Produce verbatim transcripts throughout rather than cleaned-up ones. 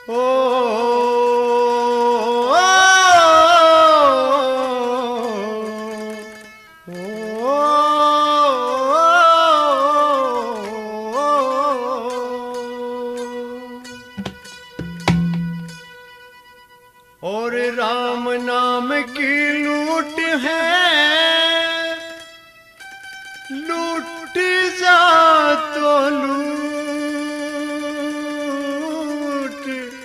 और राम नाम की लूट है, लूट जा तो लूट,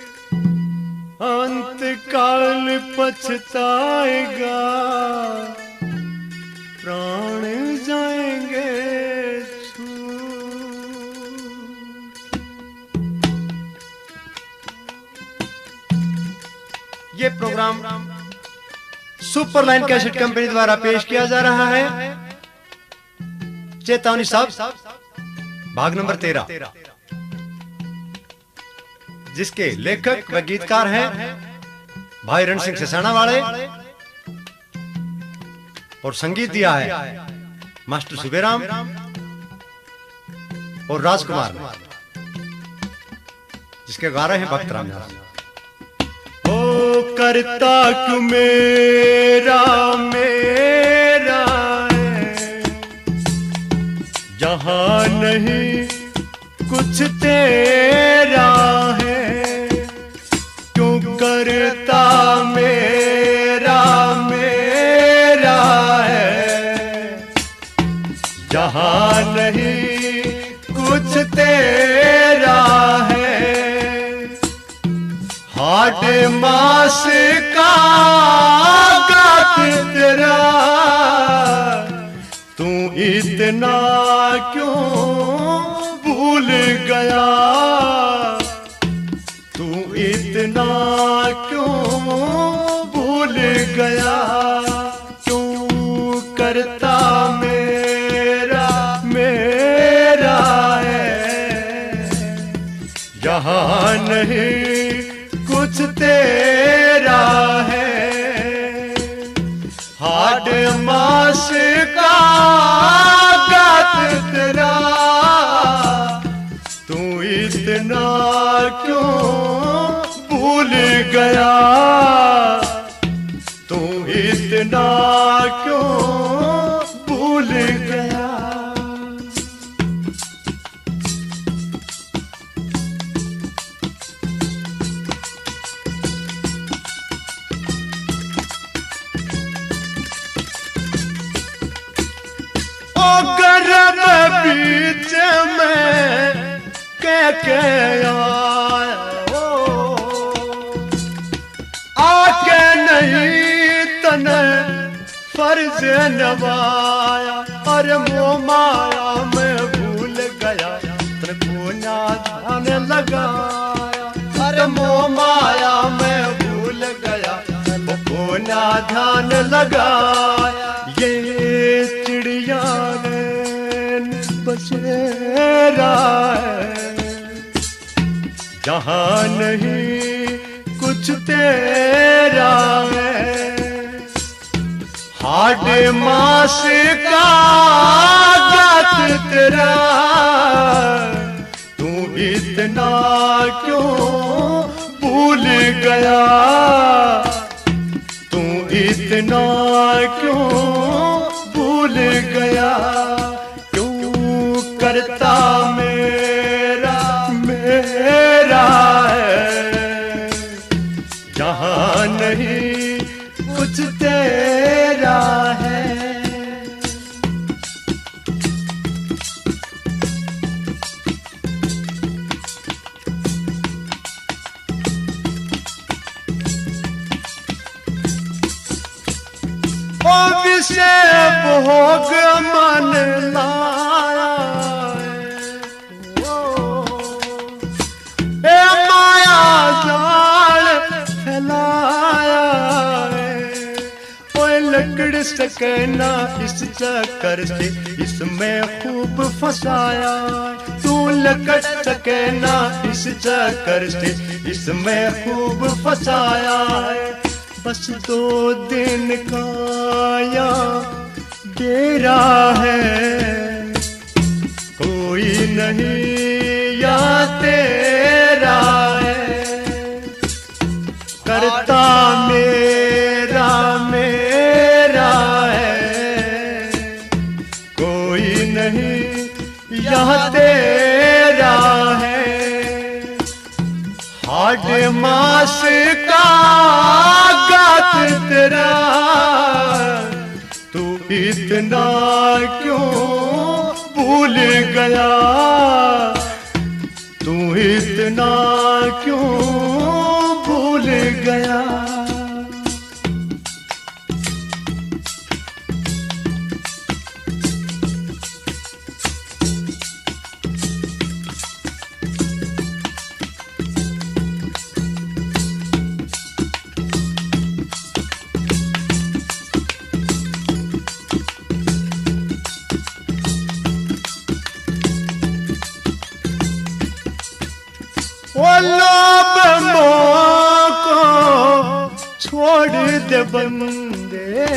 अंत काल पछताएगा, प्राण जाएंगे ये प्रोग्राम सुपरलाइन कैसेट कंपनी द्वारा पेश किया जा रहा है। चेतावनी साहब, भाग नंबर तेरह, जिसके लेखक व गीतकार हैं भाई रण सिंह सिसाना वाले और संगीत दिया है मास्टर सुबेराम और राजकुमार, जिसके गा रहे हैं भक्त रामदास। ओ करता क्यों मेरा मेरा है, जहां नहीं कुछ तेरा है, क्यों करता मेरा मेरा है, जहां नहीं कुछ तेरा है, हाड मास का गात तेरा, तू इतना क्यों भूल गया, तू इतना क्यों भूल गया, क्यों करता मेरा मेरा है, यहाँ नहीं कुछ तेरा है, हाड मास का गात तेरा, तू इतना क्यों भूल गया, तू इतना क्यों भूल गया। गर्भ बीच में के के आया, आके नहीं तने फर्ज नवाया, अरे मोह माया में भूल गया, तने कोना ध्यान लगाया, अरे मोह माया में भूल गया, कोना ध्यान लगाया, ये चिड़िया बसेरा है, जहां नहीं कुछ तेरा है, हाड मास का गात तेरा, तू इतना क्यों भूल गया, तू इतना क्यों भूल गया, करता मेरा मेरा है, जहां नहीं कुछ तेरा है। ओ विषय भोग मन लाया, लकड़ सकना इस चक्कर से इसमें खूब फंसाया, तू लकड़ सकना इस चक्कर से इसमें खूब फंसाया, बस दो दिन का या डेरा है, कोई नहीं या तेरा है, हाड मास का गात तेरा, तू इतना क्यों भूल गया, तू इतना क्यों भूल गया। वो लोभ मोह को छोड़ दे बंदे,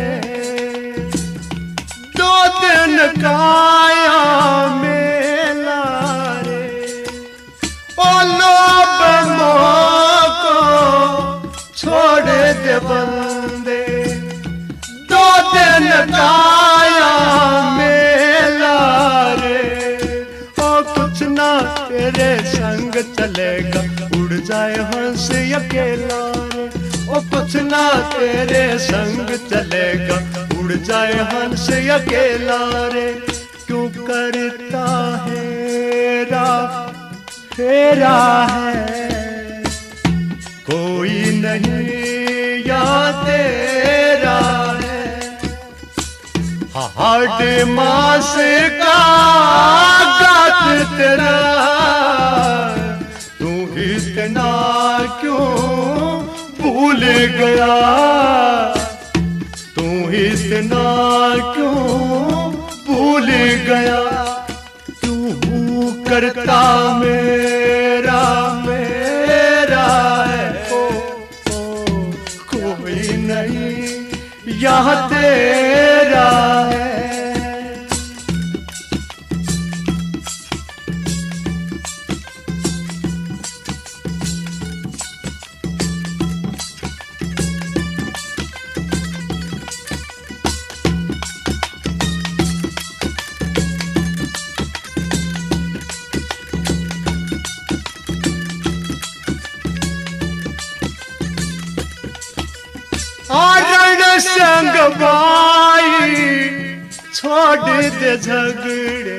दो दिन काया मेला रे। वो लोभ मोह को छोड़ दे बंदे, दो दिन काया मेला रे। ओ कुछ ना तेरे संग चलेगा, उड़ जाए हंस अकेला रे। ओ कुछ ना तेरे संग चलेगा, उड़ जाए हंस अकेला रे। क्यों करता हेरा फेरा है, कोई नहीं या तेरा है। हाड मास का गात तेरा, तू इतना क्यों भूल गया, तू इतना क्यों भूल गया। तू करता मेरा मेरा है, ओ, ओ, कोई नहीं यहाँ तेरा है। आरण संग बाई छोड़ दे झगड़े,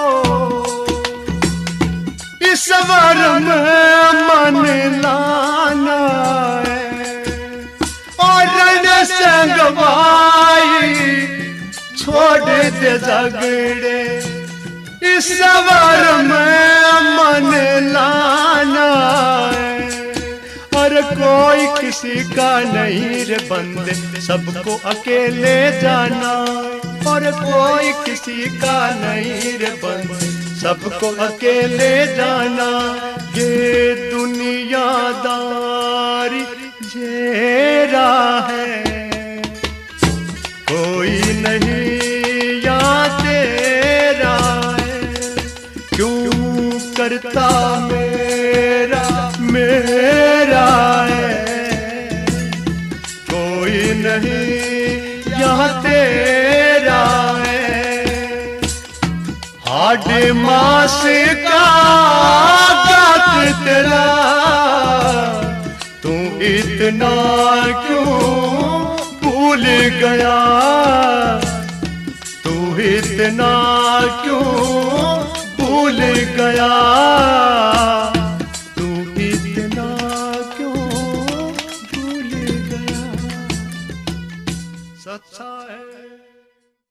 इस वर में मन लाना है। आरण संग बाई छोड़ दे झगड़े, इस वर में मन लाना है। और कोई किसी का नहीं रे बंदे, सबको अकेले जाना। और कोई किसी का नहीं रे बंदे, सबको अकेले जाना। ये दुनियादारी जेरा है, कोई नहीं या तेरा है। क्यों करता मेरा मेरा है, कोई नहीं यहाँ तेरा है। हाड मास का गात तेरा, तू इतना क्यों भूल गया, तू इतना क्यों भूल गया, तू इतना क्यों भूल गया। सच्चा